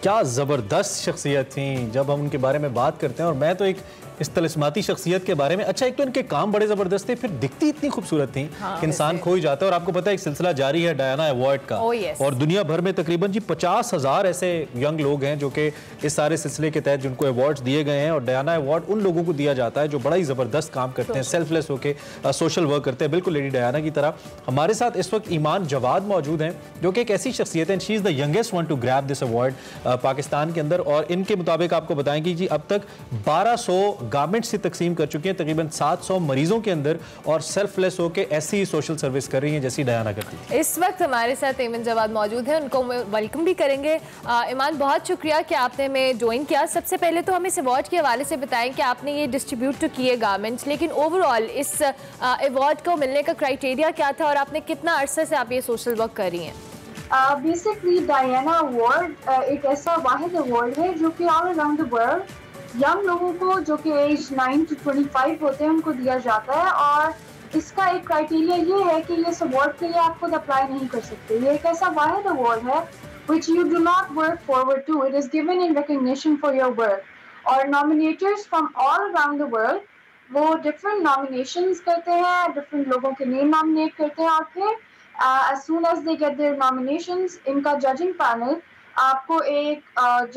کیا زبردست شخصیت تھیں جب ہم ان کے بارے میں بات کرتے ہیں. اور میں تو ایک اس طلسماتی شخصیت کے بارے میں, اچھا ایک تو ان کے کام بڑے زبردست تھے, پھر دکھتی اتنی خوبصورت تھیں کہ انسان کھو ہی جاتا ہے. اور آپ کو پتہ ہے ایک سلسلہ جاری ہے ڈیانا ایوارڈ کا, اور دنیا بھر میں تقریباً 50,000 ایسے ینگ لوگ ہیں جو کہ اس سارے سلسلے کے تحت جن کو ایوارڈز دیے گئے ہیں. اور ڈیانا ایوارڈ ان لوگوں کو دیا جاتا ہے جو بڑا ہی زبردست کام کرتے ہیں, سیلف لیس ہو کے سوشل ورک کرتے ہیں, بالکل لیڈی ڈیانا کی طرح. ہمارے ساتھ اس وقت ایمان جواد موجود ہیں جو کہ ایک ایسی شخصیت ہے, she is the youngest one to grab this award Pakistan کے اندر. اور ان کے مطابق آپ کو بتائیں کہ جی اب تک 1200 گارمنٹ سے تقسیم کر چکی ہیں تقریباً 700 مریضوں کے اندر, اور سیلف لیس ہو کے ایسی سوشل سروس کر رہی ہیں جیسی ڈیانا کرتی ہے. اس وقت ہمارے ساتھ ایمن جواد موجود ہیں, ان کو ویلکم بھی کریں گے. ایمان, بہت شکریہ کہ آپ نے ہمیں جوائن کیا. سب سے پہلے تو ہم اس ایوارڈ کے حوالے سے بتائیں کہ آپ نے یہ ڈسٹریبیوٹ تو کیے گارمنٹس, لیکن اوور آل اس ایوارڈ کو ملنے کا کرائٹیریا کیا تھا, اور آپ نے کتنا عرصے سے آپ یہ سوشل ورک کر رہی ہیں؟ بیسکلی ڈیانا ایوارڈ ایک ایسا واحد ایوارڈ ہے جو کہ all around the world young لوگوں کو جو کہ ایج 9 to 25 ہوتے ہیں ان کو دیا جاتا ہے. اور اس کا ایک کرائٹیریا یہ ہے کہ اس ایوارڈ کے لیے آپ خود اپلائی نہیں کر سکتے. یہ ایک ایسا واحد ایوارڈ ہے which you do not work forward to. It is given in recognition for your work. اور nominators from all around the world وہ different nominations کرتے ہیں, different لوگوں کے name nominate کرتے ہیں, اور پھر as soon as they get their nominations, ان کا judging panel آپ کو ایک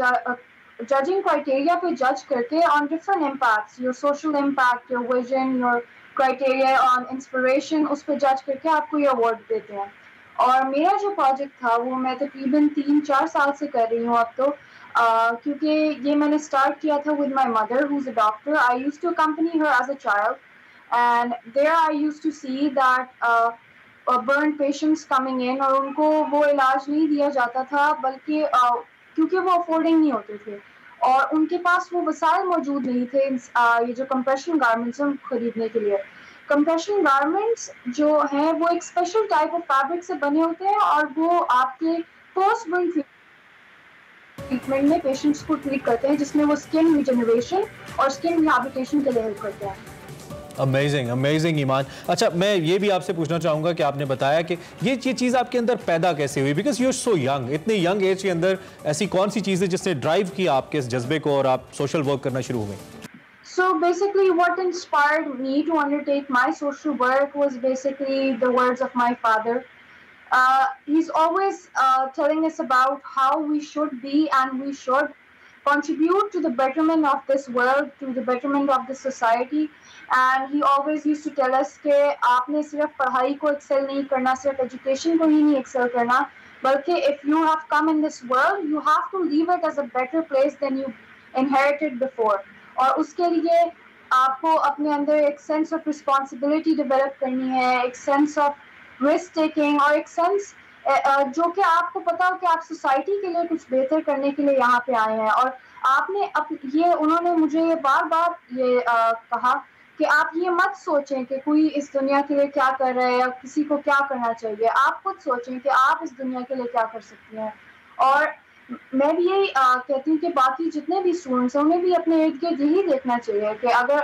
judging criteria پہ judge کرتے on different impacts, your social impact, your vision, your criteria on inspiration, اس پہ judge کر کے آپ کو یہ award دیتے ہیں. اور میرا جو پروجیکٹ تھا وہ میں تقریباً 3-4 سال سے کر رہی ہوں اب تو, کیونکہ یہ میں نے اسٹارٹ کیا تھا with my mother who's a doctor. I used to accompany her as a child, and there I used to see that burn patients coming in, اور ان کو وہ علاج نہیں دیا جاتا تھا بلکہ کیونکہ وہ افورڈنگ نہیں ہوتے تھے, اور ان کے پاس وہ وسائل موجود نہیں تھے یہ جو کمپریشن گارمنٹس ہیں خریدنے کے لیے. کمپریشن گارمنٹس جو ہیں وہ ایک اسپیشل ٹائپ آف فیبرک سے بنے ہوتے ہیں, اور وہ آپ کے پوسٹ برن ٹریٹمنٹ میں پیشنٹس کو ٹریٹ کرتے ہیں, جس میں وہ اسکن ریجنریشن اور اسکن ریہیبلیٹیشن کے لیے ہیلپ کرتے ہیں. امیزنگ امیزنگ ایمان. اچھا میں یہ بھی آپ سے پوچھنا چاہوں گا کہ آپ نے بتایا کہ یہ چیز آپ کے اندر پیدا کیسے ہوئی, because you are so young, اتنے ینگ ایج کے اندر ایسی کون سی چیز ہے جس نے ڈرائیو کیا آپ کے اس جذبے کو اور آپ سوشل ورک کرنا شروع ہو گئے؟ So basically what inspired me to undertake my social work was basically the words of my father. He's always telling us about how we should be and we should contribute to the betterment of this world, to the betterment of the society. And he always used to tell us کہ آپ نے صرف پڑھائی کو Excel نہیں کرنا, صرف education کو ہی نہیں ایکسل کرنا, بلکہ if you have come in this world you have to leave it as a better place than you inherited before. اور اس کے لیے آپ کو اپنے اندر ایک سینس آف رسپانسبلٹی ڈیولپ کرنی ہے, ایک سینس آف رسک ٹیکنگ, اور ایک سینس جو کہ آپ کو پتا ہو کہ آپ سوسائٹی کے لیے کچھ بہتر کرنے کے لیے یہاں پہ آئے ہیں. اور آپ نے یہ انہوں نے مجھے یہ بار بار یہ کہا کہ آپ یہ مت سوچیں کہ کوئی اس دنیا کے لیے کیا کر رہا ہے یا کسی کو کیا کرنا چاہیے, آپ خود سوچیں کہ آپ اس دنیا کے لیے کیا کر سکتی ہیں. اور میں بھی یہی کہتی ہوں کہ باقی جتنے بھی اسٹوڈنٹس ہیں انہیں بھی اپنے ارد گرد یہی دیکھنا چاہیے کہ اگر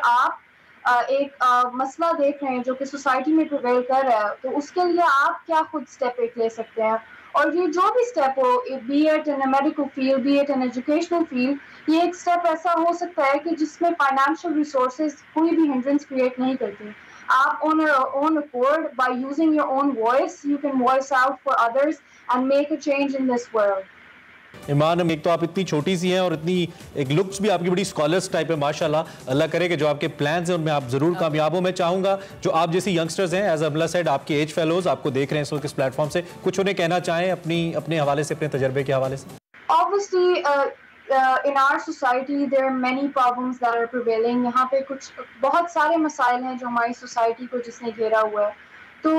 آپ ایک مسئلہ دیکھ رہے ہیں جو کہ سوسائٹی میں پریویل کر رہا ہے, تو اس کے لیے آپ کیا خود اسٹیپ ایک لے سکتے ہیں. اور یہ جو بھی اسٹیپ ہو, be it in medical field, be it in educational field, یہ ایک اسٹیپ ایسا ہو سکتا ہے کہ جس میں فائنینشیل ریسورسز کوئی بھی ہنڈرنس کریٹ نہیں کرتی. آپ on your own accord, by using your own voice, you can voice out for others and make a change in this world. ایمان, ایک تو آپ اتنی چھوٹی سی ہیں اور اتنی ایک لکس بھی آپ کی بڑی اسکالرس ٹائپ ہے ماشاءاللہ. اللہ کرے کہ جو آپ کے پلانز ہیں ان میں آپ ضرور کامیاب ہوں. میں چاہوں گا جو آپ جیسی ینگسٹرز ہیں, ایز املا سیڈ, آپ کے ایج فیلوز آپ کو دیکھ رہے ہیں اس وقت اس پلیٹ فارم سے, کچھ انہیں کہنا چاہیں اپنے حوالے سے, اپنے تجربے کے حوالے سے. Obviously, in our society there are many problems that are prevailing. یہاں پہ کچھ بہت سارے مسائل ہیں جو ہماری سوسائٹی کو جس نے گھیرا ہوا ہے. تو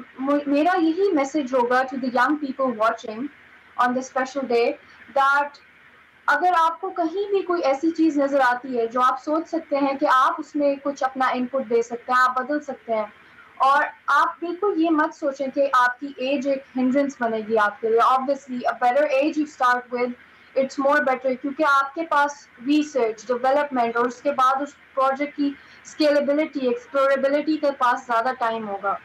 میرا یہی میسج ہوگا to the young people watching on this special day that اگر آپ کو کہیں بھی کوئی ایسی چیز نظر آتی ہے جو آپ سوچ سکتے ہیں کہ آپ اس میں کچھ اپنا انپٹ دے سکتے ہیں, آپ بدل سکتے ہیں, اور آپ بالکل یہ مت سوچیں کہ آپ کی ایج ایک ہنڈرنس بنے گی آپ کے لیے. obviously a better age you start with, it's more better, کیونکہ آپ کے پاس ریسرچ, ڈیولپمنٹ, اور اس کے بعد اس پروجیکٹ کی اسکیلیبلٹی, ایکسپلوریبلٹی کے پاس زیادہ ٹائم ہوگا.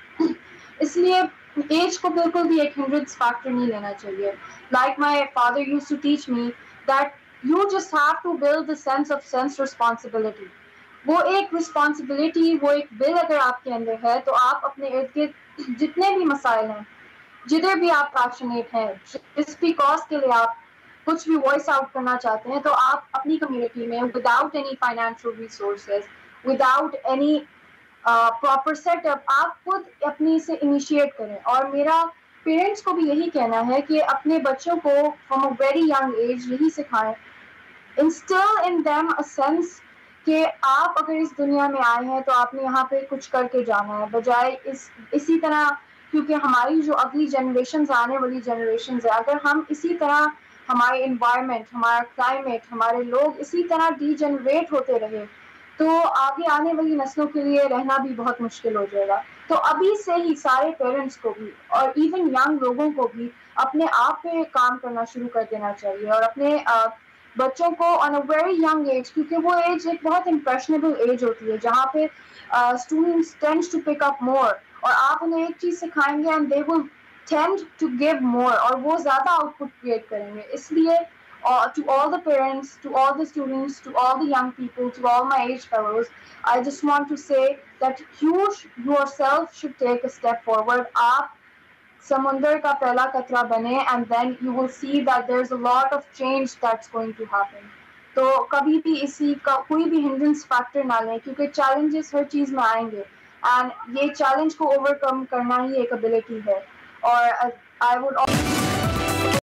اس لیے ایج کو بالکل بھی ایک ہنڈرنس فیکٹر نہیں لینا چاہیے. Like my father used to teach me that you just have to build the sense responsibility. وہ ایک رسپانسبلٹی، وہ ایک ول اگر آپ کے اندر ہے تو آپ اپنے ارد گرد جتنے بھی مسائل ہیں، جدھر بھی آپ پیشنیٹ ہیں، جس بھی کاز کے لیے آپ کچھ بھی وائس آؤٹ کرنا چاہتے ہیں، تو آپ اپنی کمیونٹی میں without any financial resources, without any proper set up, آپ خود اپنی سے انیشیٹ کریں. اور میرا پیرنٹس کو بھی یہی کہنا ہے کہ اپنے بچوں کو from a very young age یہی سکھائیں، instil in them a sense کہ آپ اگر اس دنیا میں آئے ہیں تو آپ نے یہاں پہ کچھ کر کے جانا ہے، بجائے اسی طرح، کیونکہ ہماری جو اگلی جنریشنز، آنے والی جنریشنز ہے، اگر ہم اسی طرح ہمارے انوائرمنٹ، ہمارا کلائمیٹ، ہمارے لوگ اسی طرح ڈی جنریٹ ہوتے رہے تو آگے آنے والی نسلوں کے لیے رہنا بھی بہت مشکل ہو جائے گا. تو ابھی سے ہی سارے پیرنٹس کو بھی اور ایون ینگ لوگوں کو بھی اپنے آپ پہ کام کرنا شروع کر دینا چاہیے، اور اپنے بچوں کو on a very young age, کیونکہ وہ ایج ایک بہت امپریشنیبل ایج ہوتی ہے جہاں پہ students tend to pick up more, اور آپ انہیں ایک چیز سکھائیں گے and they will tend to give more, اور وہ زیادہ آؤٹ پٹ کریٹ کریں گے. اس لیے to all the parents, to all the students, to all the young people, to all my age fellows, I just want to say that you yourself should take a step forward. آپ سمندر کا پہلا قطرہ بنے and then you will see that there's a lot of change that's going to happen. تو کبھی بھی اسی کا کوئی بھی ہنڈرنس فیکٹر نہ لیں، کیونکہ چیلنجز ہر چیز میں آئیں گے اینڈ یہ چیلنج کو اوور کم کرنا ہی ایک ابیلٹی ہے. اور I would